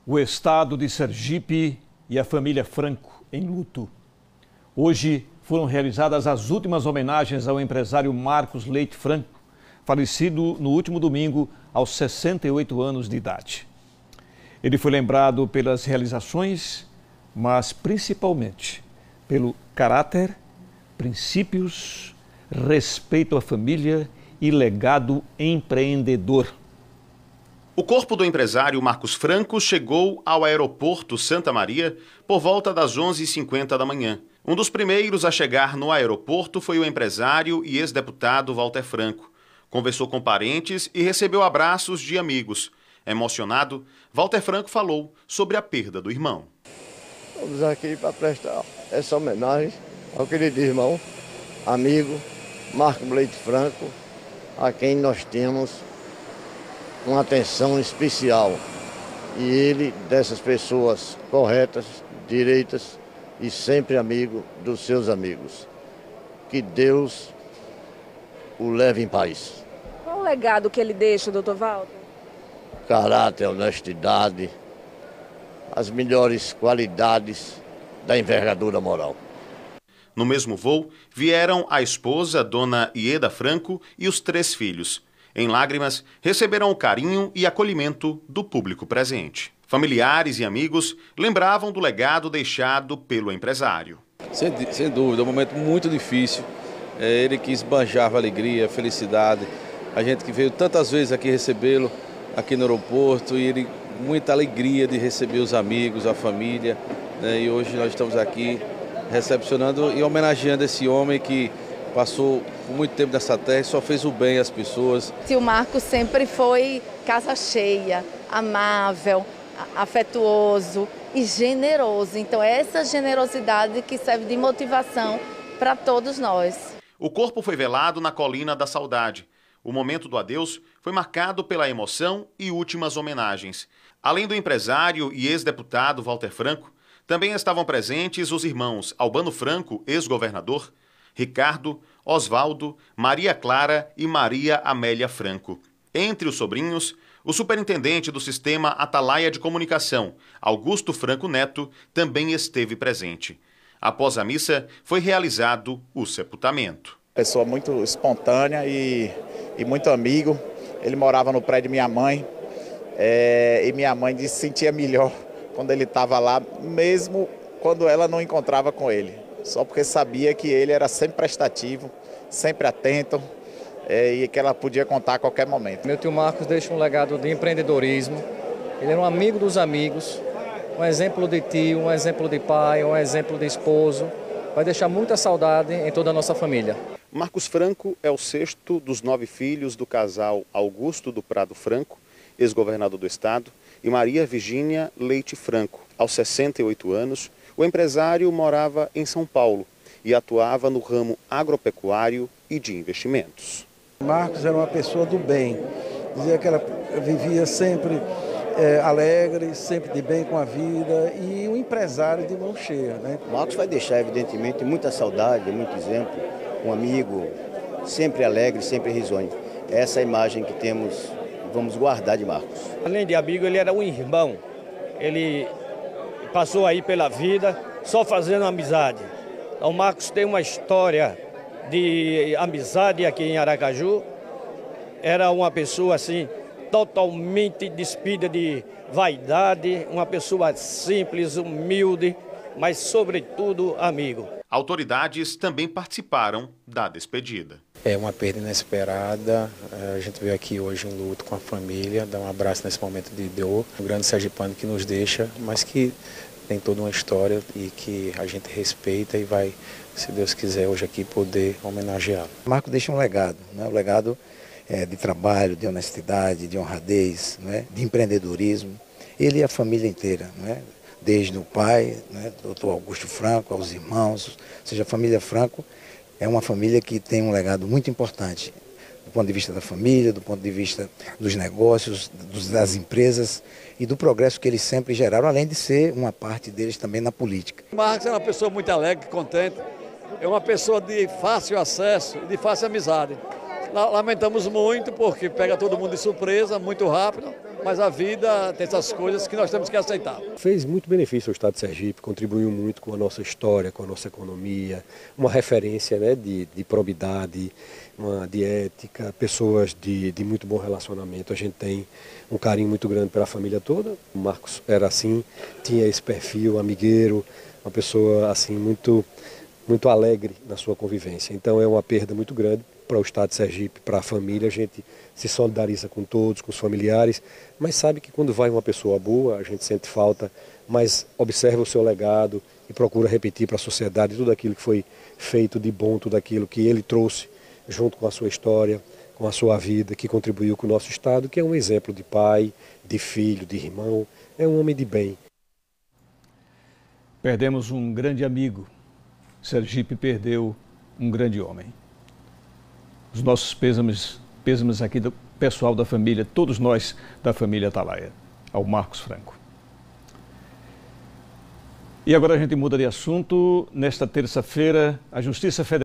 O estado de Sergipe e a família Franco em luto. Hoje foram realizadas as últimas homenagens ao empresário Marcos Leite Franco, falecido no último domingo aos 68 anos de idade. Ele foi lembrado pelas realizações, mas principalmente pelo caráter, princípios, respeito à família e legado empreendedor. O corpo do empresário Marcos Franco chegou ao aeroporto Santa Maria por volta das 11h50 da manhã. Um dos primeiros a chegar no aeroporto foi o empresário e ex-deputado Walter Franco. Conversou com parentes e recebeu abraços de amigos. Emocionado, Walter Franco falou sobre a perda do irmão. Estamos aqui para prestar essa homenagem ao querido irmão, amigo, Marcos Leite Franco, a quem nós temos uma atenção especial. E ele, dessas pessoas corretas, direitas e sempre amigo dos seus amigos. Que Deus o leve em paz. Qual o legado que ele deixa, doutor Walter? Caráter, honestidade, as melhores qualidades da envergadura moral. No mesmo voo, vieram a esposa, dona Ieda Franco, e os 3 filhos. Em lágrimas, receberam o carinho e acolhimento do público presente. Familiares e amigos lembravam do legado deixado pelo empresário. Sem dúvida, é um momento muito difícil. Ele que esbanjava alegria, felicidade. A gente que veio tantas vezes aqui recebê-lo, aqui no aeroporto, e ele muita alegria de receber os amigos, a família. E hoje nós estamos aqui recepcionando e homenageando esse homem que passou muito tempo nessa terra e só fez o bem às pessoas. O Marcos sempre foi casa cheia, amável, afetuoso e generoso. Então é essa generosidade que serve de motivação para todos nós. O corpo foi velado na Colina da Saudade. O momento do adeus foi marcado pela emoção e últimas homenagens. Além do empresário e ex-deputado Walter Franco, também estavam presentes os irmãos Albano Franco, ex-governador, Ricardo, Oswaldo, Maria Clara e Maria Amélia Franco. Entre os sobrinhos, o superintendente do sistema Atalaia de Comunicação, Augusto Franco Neto, também esteve presente. Após a missa, foi realizado o sepultamento. Pessoa muito espontânea e muito amigo. Ele morava no prédio de minha mãe e minha mãe disse que sentia melhor quando ele estava lá, mesmo quando ela não encontrava com ele. Só porque sabia que ele era sempre prestativo, sempre atento e que ela podia contar a qualquer momento. Meu tio Marcos deixa um legado de empreendedorismo. Ele era um amigo dos amigos, um exemplo de tio, um exemplo de pai, um exemplo de esposo. Vai deixar muita saudade em toda a nossa família. Marcos Franco é o 6º dos 9 filhos do casal Augusto do Prado Franco, ex-governador do estado, e Maria Virgínia Leite Franco. Aos 68 anos, o empresário morava em São Paulo e atuava no ramo agropecuário e de investimentos. Marcos era uma pessoa do bem, dizia que ela vivia sempre alegre, sempre de bem com a vida e um empresário de mão cheia, né? Marcos vai deixar, evidentemente, muita saudade, muito exemplo, um amigo sempre alegre, sempre risonho. Essa é a imagem que temos, vamos guardar de Marcos. Além de amigo, ele era um irmão. Ele passou aí pela vida só fazendo amizade. O Marcos tem uma história de amizade aqui em Aracaju. Era uma pessoa assim, totalmente despida de vaidade, uma pessoa simples, humilde, mas sobretudo amigo. Autoridades também participaram da despedida. É uma perda inesperada, a gente veio aqui hoje em luto com a família, dar um abraço nesse momento de dor. Um grande sergipano que nos deixa, mas que tem toda uma história e que a gente respeita e vai, se Deus quiser, hoje aqui poder homenageá-lo. Marcos deixa um legado, né? Um legado de trabalho, de honestidade, de honradez, né? De empreendedorismo. Ele e a família inteira, né? Desde o pai, né? Doutor Augusto Franco, aos irmãos, ou seja, a família Franco é uma família que tem um legado muito importante do ponto de vista da família, do ponto de vista dos negócios, das empresas e do progresso que eles sempre geraram, além de ser uma parte deles também na política. Marcos é uma pessoa muito alegre, contente, é uma pessoa de fácil acesso e de fácil amizade. Lamentamos muito porque pega todo mundo de surpresa, muito rápido, mas a vida tem essas coisas que nós temos que aceitar. Fez muito benefício ao Estado de Sergipe, contribuiu muito com a nossa história, com a nossa economia, uma referência, né, de probidade, de ética, pessoas de muito bom relacionamento. A gente tem um carinho muito grande pela família toda. O Marcos era assim, tinha esse perfil amigueiro, uma pessoa assim muito alegre na sua convivência. Então é uma perda muito grande para o Estado de Sergipe, para a família. A gente se solidariza com todos, com os familiares, mas sabe que quando vai uma pessoa boa, a gente sente falta, mas observa o seu legado e procura repetir para a sociedade tudo aquilo que foi feito de bom, tudo aquilo que ele trouxe junto com a sua história, com a sua vida, que contribuiu com o nosso Estado, que é um exemplo de pai, de filho, de irmão, é um homem de bem. Perdemos um grande amigo. Sergipe perdeu um grande homem. Os nossos pêsames aqui do pessoal da família, todos nós da família Atalaia, ao Marcos Franco. E agora a gente muda de assunto. Nesta terça-feira, a Justiça Federal